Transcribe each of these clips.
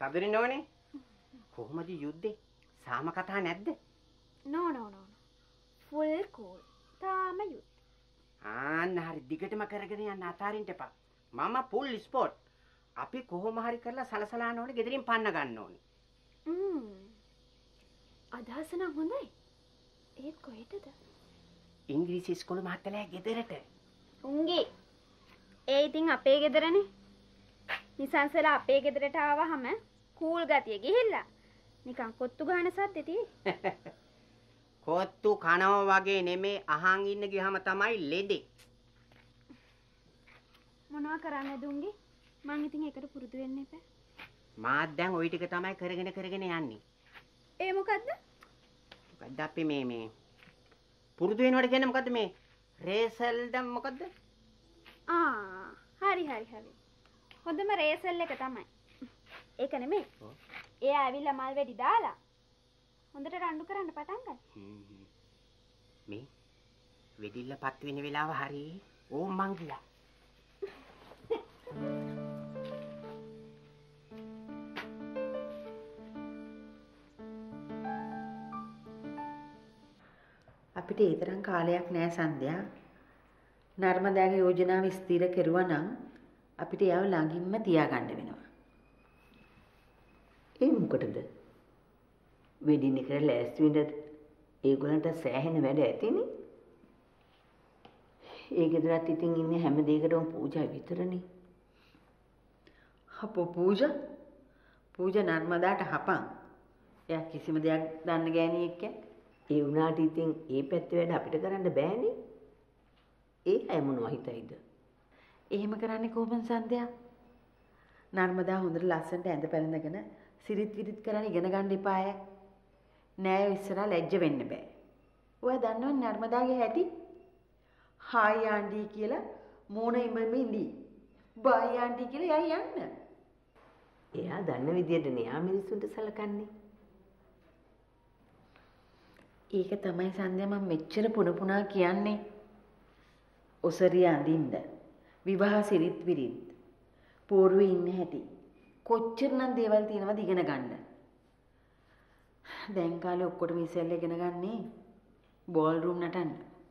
සතුටින් ඕනේ. කොහොමද යුද්ධේ? සාම කතා නැද්ද? No. Full cool. තාම යුද්ධ. හරි දිගටම කරගෙන යන්න අතාරින්න එපා. මම full sport. අපි කොහොම හරි කරලා සලසලාන ඕනේ ගෙදරින් පන්න ගන්න ඕනේ. අදහස නම් හොඳයි. ඒත් කොහෙටද? ඉංග්‍රීසි ඉස්කෝලේ මහත්තයා ගෙදරට. උන්ගේ. ඒ ඉතින් අපේ ගෙදරනේ. නිසංසලා අපේ ගෙදරට ආවහම කූල් ගතිය ගිහිල්ලා. නිකන් කොත්තු ගහන සද්දෙටි. කොත්තු කනවා වගේ නෙමේ අහන් ඉන්න ගියාම තමයි ලෙඩේ. මොනවා කරන්නද උන්ගේ? මං ඉතින් ඒකට පුරුදු වෙන්න එපා. මාත් දැන් ওই ටික තමයි කරගෙන යන්නේ. ඒ මොකද්ද? මොකද්ද අපි මේ පුරුදු වෙනවට කියන්නේ මොකද්ද මේ? රේසල්ද මොකද්ද? හරි. හොඳම රේසල් එක තමයි. ඒක නෙමෙයි. එයා ඇවිල්ලා මල් වෙඩි දාලා හොඳට රණ්ඩු කරන්න පටන් ගන්න. මේ වෙඩිල්ල පත් වෙන වෙලාව හරි. ඕ මං ගියා. අපිට ඒ තරම් කාලයක් නෑ සන්ධ්‍යා. නර්මදාගේ යෝජනාව ස්ථිර කෙරුවා නම් අපිට යාව ළඟින්ම තියාගන්න වෙනවා. ඒ මොකටද? වෙඩින් එකට ලෑස්ති වෙන්න ඒගොල්ලන්ට සෑහෙන වැඩ ඇතිනේ. ඒ ගෙදරත් ඉතින් ඉන්නේ හැම දෙයකටම පූජා විතරනේ. අපෝ පූජා නර්මදාට හපන්. එයා කිසිම දෙයක් දන්න ගෑණියෙක් ඈ. ඒ වුණාට ඉතින් ඒ පැත්තේ වැඩ අපිට කරන්න බෑනේ. ඒ අය මොනවා හිතයිද? එහෙම කරන්නේ කොහොමද සන්ධ්‍යා? නර්මදා හොඳට ලස්සනට ඇඳ පැළඳගෙන සිරිත් විරිත් කරන්න ඉගෙන ගන්න එපා ඈ. නෑ ඉස්සරහා ලැජ්ජ වෙන්න බෑ. ඔයා දන්නවද නර්මදාගේ හැටි? හායි ආන්ටි කියලා මෝන ඉමෙම ඉඳි. බායි ආන්ටි කියලා යයි යන්න. එයා දන්න විදියට න්යා මිනිස්සුන්ට සලකන්නේ. ඒක තමයි සන්ධ්‍යා මම මෙච්චර පුණා කියන්නේ. ඔසරිය අඳින්න. විවාහ සිරිත් විරිත්. පෝරුවේ ඉන්න හැටි. කොච්චරනම් දේවල් තියෙනවද ඉගෙන ගන්න. දැන් කාලේ ඔක්කොටම ඉස්සෙල්ලා ඉගෙන ගන්නේ බෝල් රූම් නටන්න.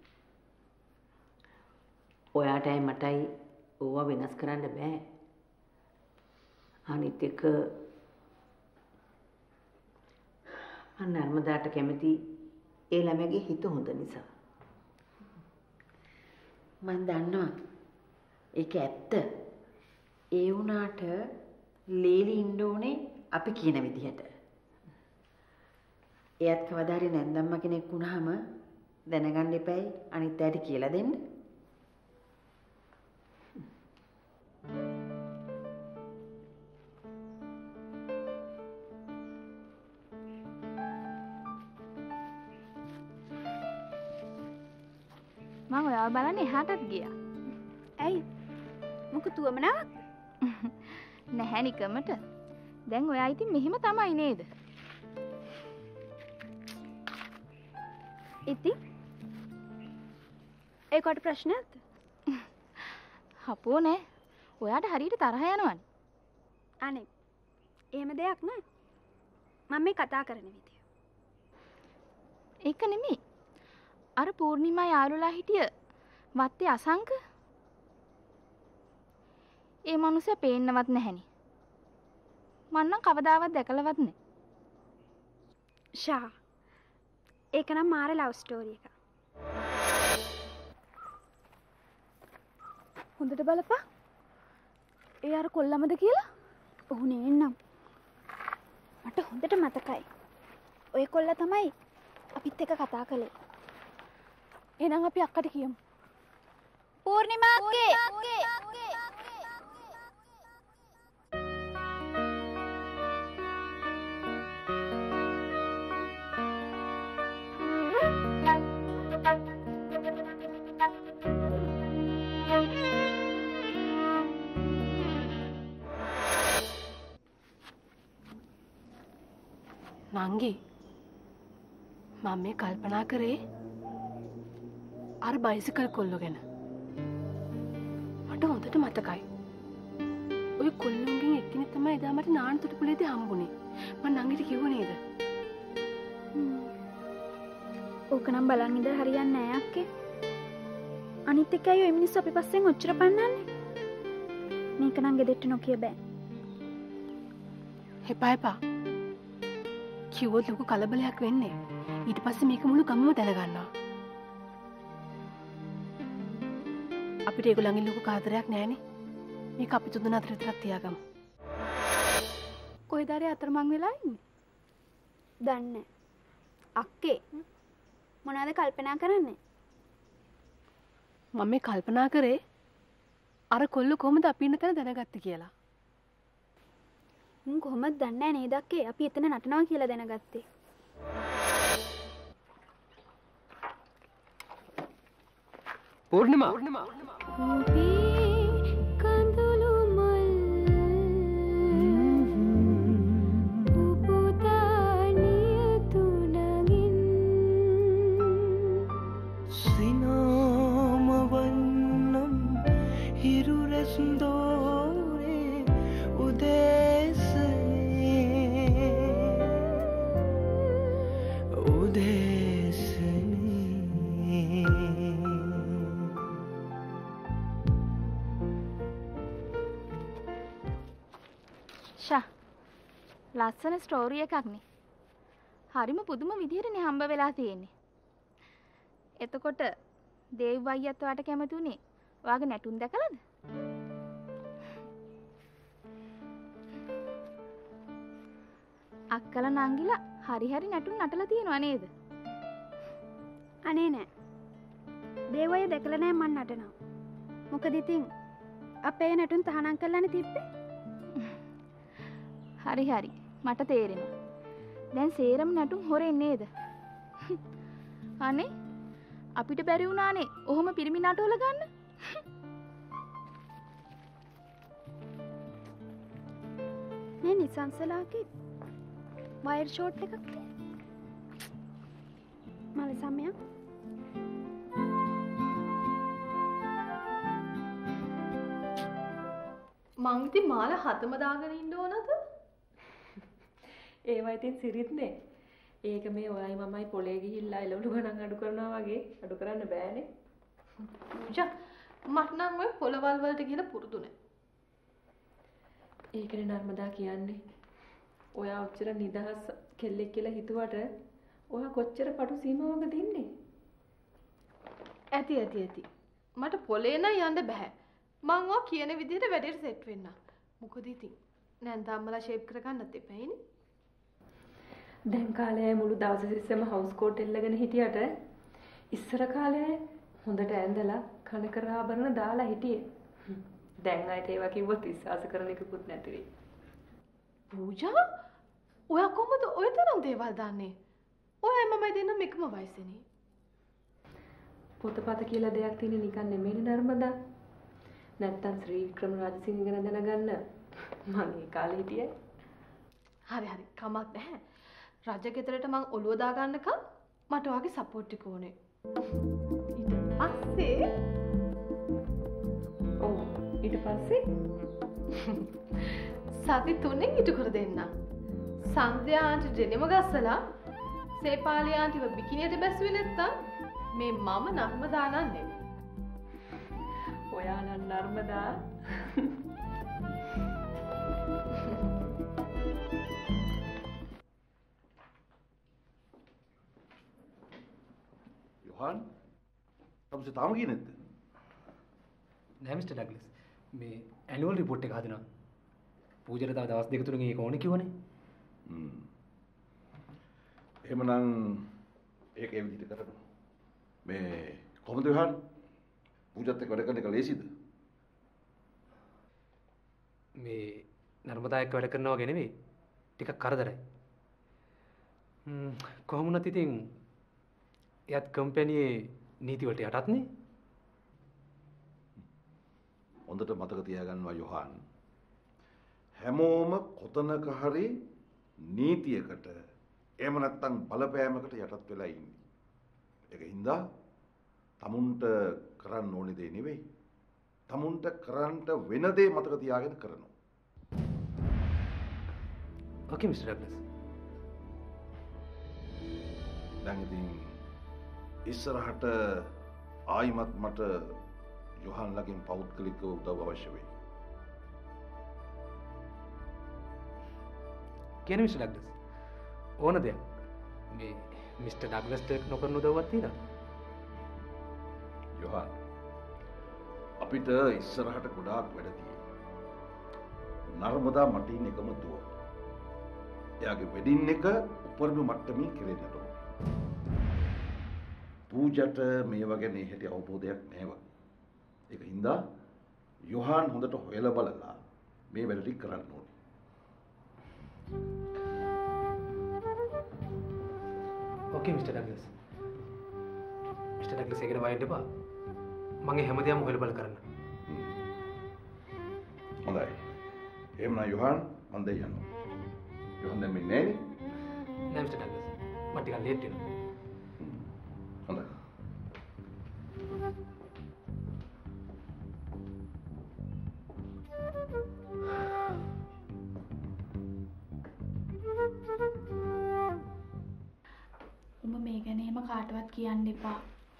ඔයාටයි මටයි ඕවා වෙනස් කරන්න බෑ. අනිත් එක මම නර්මදාට කැමති ඒ ළමයාගේ හිත හොඳ නිසා. මම දන්නවා. ඒක ඇත්ත. ඒ වුණාට ලේලි ඉන්න ඕනේ අපි කියන විදිහට. එයත් කවදා හරි නැන්දම්ම කෙනෙක් වුණාම දැනගන්න එපැයි අනිත් අයට කියලා දෙන්න. මම ඔයාව බලන්න එහාටත් ගියා. ඇයි? මොකද තුවමනාවක්? නැහැ නිකමට. දැන් ඔයා ඉතින් මෙහෙම තමයි නේද? ඉතින් ඒකට ප්‍රශ්නයක්ද? හපෝ නෑ. ඔයාට හරියට තරහ යනවනේ. අනේ. එහෙම දෙයක් නෑ. මම මේ කතා කරන විදිය. ඒක නෙමෙයි. අර පූර්ණිමා යාළුලා හිටිය වත්තේ අසංක. ඒ මනුස්සයා පේන්නවත් නැහෙනි. මං නම් කවදාවත් දැකලවත් නෑ. ෂා. ඒක නම් මාර ලව් ස්ටෝරි එකක්. හොඳට බලපන්. ඒ අර කොල්ලමද කියලා? ඔහු නේන්නම්. මට හොඳට මතකයි. ඔය කොල්ල තමයි අපිත් එක්ක කතා කළේ. එහෙනම් අපි අක්කට කියමු. පූර්ණිමාගේ නංගි මම මේ කල්පනා කරේ අර බයිසිකල් කොල්ලෝ ගැන. මට හොඳට මතකයි. ඔය කොල්ලොන්ගෙන් එක්කෙනෙක් තමයි එදා මට නාන තොටුපළේදී හම්බුනේ. මම නංගිට කිව්ව නේද? ඕක නම් බලන් ඉඳලා හරියන්නේ නැහැ අක්කේ. අනිත් එක අයියෝ මිනිස්සු අපි පස්සෙන් ඔච්චර පන්නන්නේ. මේක නම් ගෙදෙට්ට නොකිය බෑ. එපා. කිව්වොත් ලොකු කලබලයක් වෙන්නේ. ඊට පස්සේ මේක මුළු ගමම දැනගන්නවා. අපිට ඒගොල්ලන්ගෙන් ලොකු කාතරයක් නැහැනේ. මේක අපි තුන් දෙනා අතර විතරක් තියාගමු. කොහෙද ආරේ අතරමං වෙලා ඉන්නේ? දන්නේ අක්කේ මොනවද කල්පනා කරන්නේ? මම මේ කල්පනා කරේ අර කොල්ල කොහොමද අපි ඉන්න තැන දැනගත්තේ කියලා. උන් කොහොමද දන්නේ නේද අක්කේ අපි එතන නටනවා කියලා දැනගත්තේ. පූර්ණිමා කඳුළු මල් උපුතානිය තුනගින් සිනාමවන්නම් හිරුරැස්දෝරේ ලස්සන ස්ටෝරි එකක්නේ. හරිම පුදුම විදිහටනේ හම්බ වෙලා තියෙන්නේ. එතකොට දේව් අයියත් ඔයාට කැමති උනේ ඔයාගේ නැටුම් දැකලාද? අක්කලා නංගිලා හරි නැටුම් නටලා තියෙනවා නේද? අනේ නෑ. දේව් අයියා දැකලා නෑ මන් නටනවා. මොකද ඉතින් අපේ නැටුම් තහනම් කරලානේ තිබ්බේ. හරි මට තේරෙනවා. දැන් සේරම නැටුම් හොරෙන් නේද? අනේ අපිට බැරි වුණානේ ඔහොම පිරිමි නටවල ගන්න. මේ නිසංසලාගේ වයර් ෂෝට් එකක් මල සමයක් මං ඉතින් මාල හතම දාගෙන ඉන්න ඕනද? ඒවා ඉතින් සිරිත්නේ. ඒක මේ ඔයයි මමයි පොලේ ගිහිල්ලා එළවලු ගණන් අඩු කරනවා වගේ අඩු කරන්න බෑනේ. පූජා මට නම් ඔය පොළවල් වලට ගිහලා පුරුදු නෑ. ඒකනේ නර්මදා කියන්නේ. ඔයා ඔච්චර නිදහස් කෙල්ලෙක් කියලා හිතුවට ඔයා කොච්චර පටු සීමාවකද ඉන්නේ? ඇති. මට පොලේ නම් යන්න බෑ. මං ඔය කියන විදිහට වැඩේට සෙට් වෙන්න. මොකද ඉතින් නැන්දාම්මලා ෂේප් කරගන්නත් එපැයිනේ. දැන් කාලේ මුළු දවස් ඉස්සෙම හවුස් කෝට් එල්ලගෙන හිටියට ඉස්සර කාලේ හොඳට ඇඳලා කනකර ආභරණ දාලා හිටියේ. දැන් ආයෙත් ඒවා කිව්වොත් විශ්වාස කරන එකකුත් නැති වෙයි. පූජා ඔයා කොහොමද ඔය තරම් දේවල් දාන්නේ? ඔයයි මමයි දෙන්නම එකම වයසේනේ. පොතපත කියලා දෙයක් තියෙන නිකන් නෙමෙයිනේ නර්මදා. නැත්තම් ශ්‍රී වික්‍රම රාජසිංහ ගැන දැනගන්න මම ඒ කාලේ හිටියේ. හරි කමක් නැහැ. රජ ගෙදරට මං ඔළුව දා ගන්නකම් මට ඔයාගේ සපෝට් එක ඕනේ. ඊට පස්සේ සති 3න් ඉටු කර දෙන්න. සන්ධ්‍යා ආන්ටි දෙනෙම ගස්සලා සේපාලි ආන්ටිව බිකිනියට බැස්සුවේ නැත්තම් මේ මම නර්මදා නන් නෙමෙයි. ඔයා නම් නර්මදා. යොහන් තමසේ තාම ගියේ නැද්ද? නෑ මිස්ටර් ඩග්ලස්. මේ ඇනුවල් රිපෝට් එක හදනවා. පූජාට තව දවස් දෙක තුනකින් ඒක ඕනේ කිව්වනේ. එහෙමනම් ඒක ඒ විදිහට කරමු. මේ කොහොමද යොහන්? පූජාත් එක්ක වැඩ කරන එක ලේසිද? මේ නර්මදා එක්ක වැඩ කරනවා වගේ නෙවෙයි. ටිකක් කරදරයි. කොහොම වුණත් ඉතින් එයත් කම්පැනියේ නීති වලට යටත්නේ. හොඳට මතක තියාගන්නවා යොහන්. හැමෝම කොතනක හරි නීතියකට එහෙම නැත්නම් බලපෑමකට යටත් වෙලා ඉන්නේ. ඒක හින්දා තමුන්ට කරන්න ඕනේ දේ නෙවෙයි. තමුන්ට කරන්න වෙන දේ මතක තියාගෙන කරනවා. Okay, Mr. Douglas. දැන් ඉතින් ඉස්සරහට ආයිමත් මට යොහන්ලගෙන් පෞද්ගලිකව උදව් අවශ්‍ය වෙයි. කියන්නේ Mr. Douglas. ඕන දෙයක්. මේ Mr. Douglasට නොකරන උදව්වක් තියෙනවා. යොහන් අපිට ඉස්සරහට ගොඩාක් වැඩ තියෙනවා. නර්මදා මට ඉන්න එකම දුව. එයාගේ වෙඩින් එක උපරිම මට්ටමින් කෙරෙන්නට ඕනේ. පූජට මේවා ගැන හැටි අවබෝධයක් නැහැ. ඒක හින්දා යොහන් හොඳට හොයලා බලලා මේ වැඩ ටික කරන්න ඕනේ. Okay, Mr. Douglas. Mr. Douglas ඒකට වයින්ඩ් එපා. මම හැමදේම හොයලා බල කරන්න. හොඳයි. එහෙමනම් යොහන් මම දැන් යනවා. යොහන් දැන් මේ නෑනේ. නෑ Mr. Douglas. මම ටිකක් ලේට් වෙනවා. හොඳයි. උඹ මේ ගැන එහෙම කාටවත් කියන්න එපා.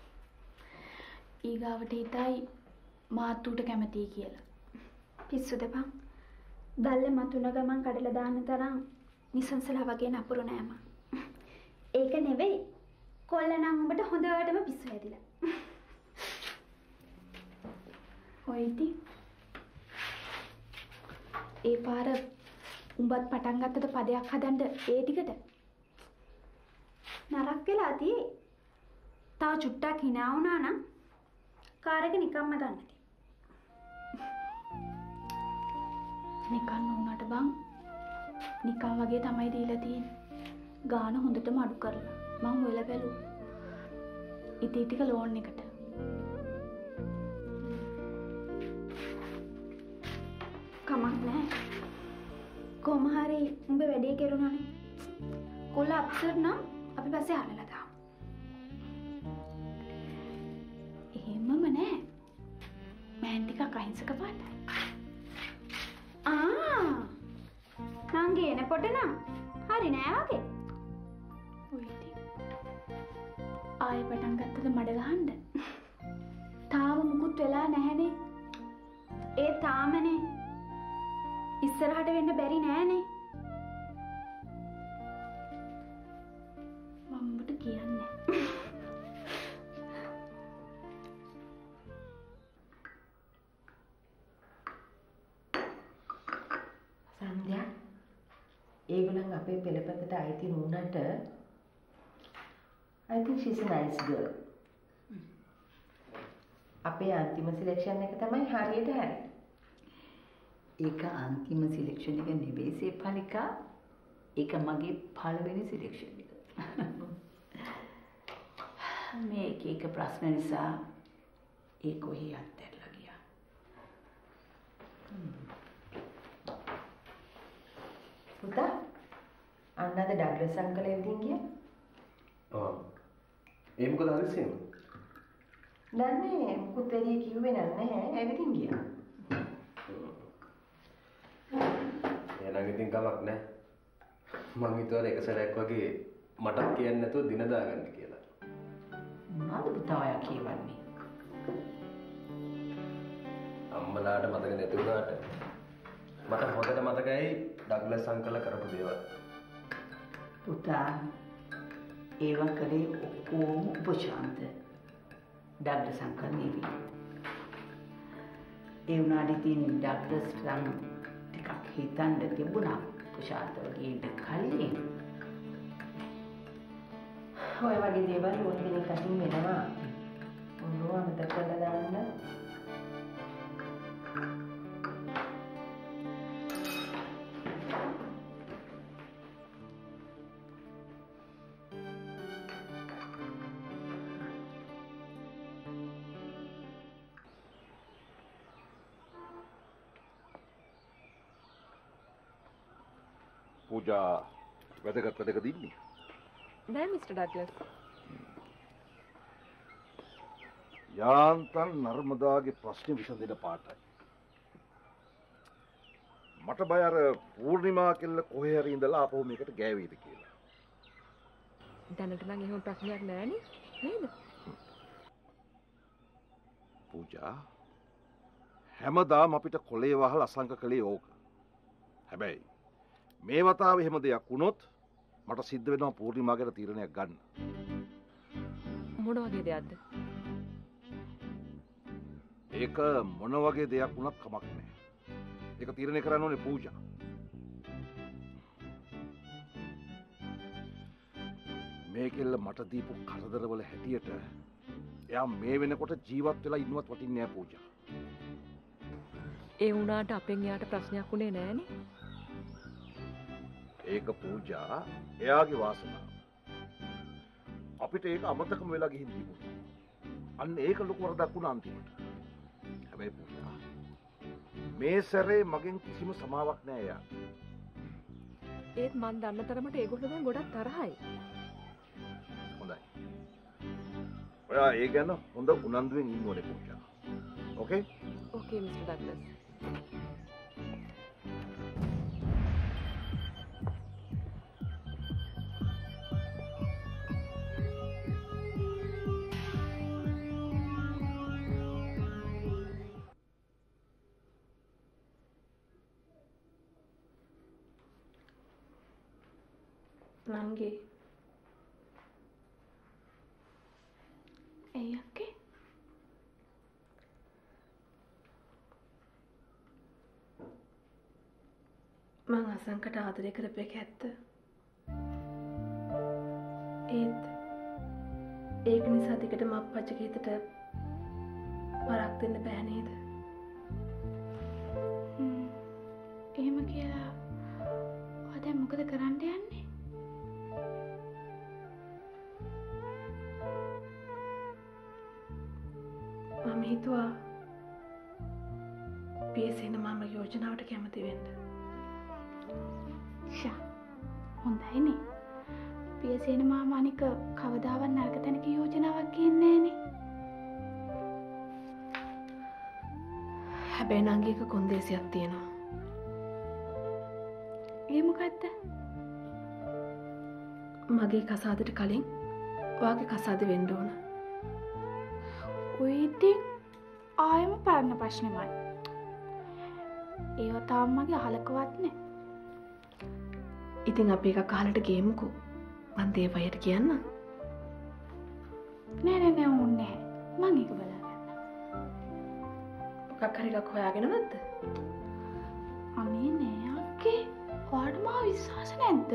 ඊගාවට හිතයි මාත් ඌට කැමතියි කියලා. පිස්සුද බං? දැල්ලේ මතුන ගමන් කඩලා දාන්න තරම් නිසංසලා වගේ නපුරු නෑ මං. ඒක නෙවෙයි. කොල්ල නම් උඹට හොඳටම පිස්සු හැදිලා. ඔය ඉතින් ඒ පාර උඹත් පටන් ගත්තද පදයක් හදන්න ඒ ටිකට නරක් වෙලා තියේ. තව චුට්ටක් hina වුණා නම් කාර් එක නිකම්ම ගන්න තියෙනවා. නිකන් වුණාට බං නිකන් වගේ තමයි දීලා තියෙන්නේ. ගාන හොඳටම අඩු කරලා මං හොයලා බැලුවා. ඉතින් ටික ලෝන් එකට. කමක් නැහැ. කොහොම හරි උඹ වැඩේ කෙරුණානේ. කොල්ල අප්සර් නම් අපි පස්සේ හරලා දාමු. එහෙමම නෑ. මෑන් ටිකක් අහිංසක පාටයි. නංගේ එනකොට නම් හරි නෑ වගේ. ඔය ඉතින් ආයෙ පටන් ගත්තද මඩ ගහන්න? තාම මුකුත් වෙලා නැහැනේ. ඒ තාමනේ. ඉස්සරහට වෙන්න බැරි නෑනේ. මම්මට කියන්නේ. සන්ධ්‍යා ඒගොල්ලන් අපේ පෙළපතට අයිති නුනට I think she's a nice girl. අපේ අන්තිම සිලෙක්ෂන් එක තමයි හරියට හරි. ඒක අන්තිම සිලෙක්ෂන් එක නෙවෙයි සේපාලිකා. ඒක මගේ පළවෙනි සිලෙක්ෂන් එක. මේ එක ප්‍රශ්න නිසා ඒ කොහේ අත්හැරලා ගියා. පුතා අන්නද ඩග්ලස් අංකල් එවිදින් ගියා? ඔව්. ඒ මොකද හදිසියෙම? නෑ මොකුත් වැඩි කිව්වේ නැහැ. එවිදින් ගියා. එහෙනම් ඉතින් කමක් නැහැ. මං හිතුවා එක සැරයක් වගේ මටත් කියන්නේ නැතුව දින දාගන්න කියලා. මොනවද පුතා ඔයා කියවන්නේ? අම්මලාට මතක නැති වුණාට මට හොඳට මතකයි ඩග්ලස් අංකල් කරපු දේවල්. පුතා ඒව කලේ ඔක්කොම උපශාන්ත ඩග්ලස් අංකල් නෙවෙයි. ඒ වුණාට ඉතින් ඩග්ලස් නම් ටිකක් හිතන්න තිබුණා උපශාන්ත වගේ ඉන්න කලින්. ඔය වගේ දේවල් ඕන කෙනෙක් අතින් වෙනවා. මොනවා මතක කරලා දාන්න. පූජා වැදගත් වැඩක දින්නේ. නෑ මිස්ටර් ඩග්ලස්. යාන්තම් නර්මදාගේ ප්‍රශ්නේ විසඳෙන පාටයි. මට බය අර පූර්ණිමා කෙල්ල කොහේ හරි ඉඳලා ආපහු මේකට ගෑවේද කියලා. දැනට නම් එහෙම ප්‍රශ්නයක් නෑනේ නේද? පූජා හැමදාම අපිට කොලේ වහල් අසංක කළේ ඕක. හැබැයි මේ වතාවේ එහෙම දෙයක් වුණොත් මට සිද්ධ වෙනවා පූර්ණිමා ගැන තීරණයක් ගන්න. මොන වගේ දෙයක්ද? ඒක මොන වගේ දෙයක් වුණත් කමක් නැහැ. ඒක තීරණය කරන්න ඕනේ පූජා. මේකෙල්ල මට දීපු කරදරවල හැටියට එයා මේ වෙනකොට ජීවත් වෙලා ඉන්නවත් වටින්නේ නැහැ පූජා. ඒ වුණාට අපෙන් එයාට ප්‍රශ්නයක් උනේ නෑනේ. ඒක පූජා එයාගේ වාසනාව. අපිට ඒක අමතකම වෙලා ගිහින් තිබුණා. අන්න ඒක ලොකු වරදක් වුණා අන්තිමට. හැබැයි පූජා මේ සැරේ මගෙන් කිසිම සමාවක් නෑ එයා. ඒත් මන් දන්න තරමට ඒගොල්ලෝ දැන් ගොඩක් තරහයි. හොඳයි. ඔයා ඒ ගැන හොඳ උනන්දුවෙන් ඉන්න ඕනේ Pooja. Okay? Okay mister Douglas. නංගි. ඇයි අක්කේ? මං අසංකට ආදරය කරපු එක ඇත්ත. ඒත් ඒක නිසා දිගටම අප්පච්චිගේ හිතට වරක් දෙන්න බෑ නේද? එහෙම කියලා ඔයා දැන් මොකද කරන්න යන්නේ? මම හිතුවා පියසේන මාම යෝජනාවට කැමති වෙන්න. ෂා හොඳයිනේ. පියසේන මාමා අනික කවදාවත් නරක තැනක යෝජනාවක් කියන්නේ නෑනේ. හැබැයි නංගික කොන්දේසියක් තියෙනවා. ඒ මොකද්ද? මගේ කසාදට කලින් ඔයාගේ කසාද වෙන්න ඕන. ඔය ඉතින් ආයෙම පරණ ප්‍රශ්නෙමයි. ඒව තාම මගේ අහලකවත් නෑ. ඉතින් අපි එකක් අහලට ගේමුකෝ. මං දේවයට කියන්න. නෑ ඕනේ නෑ. මං ඒක බලාගන්න. මොකක් හරි එකක් හොයාගෙනවද? අනේ නෑ අක්කේ. ඔයාට මාව විශ්වාස නැද්ද?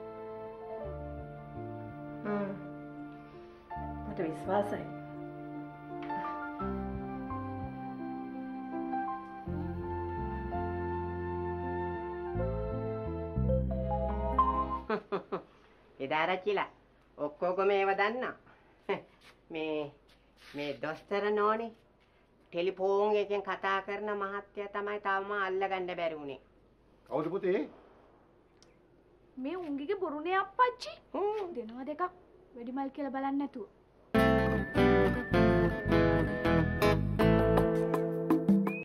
මට විශ්වාසයි. එදාරච්චිලා ඔක්කොගම ඒව දන්නා. මේ දොස්තර නෝනේ ටෙලිෆෝන් එකෙන් කතා කරන මහත්තයා තමයි තාම අල්ලගන්න බැරි වුනේ. කවුද පුතේ? මේ උංගිගේ බොරුනේ අප්පච්චි. දෙනවා දෙකක් වැඩිමල් කියලා බලන්න නැතුව.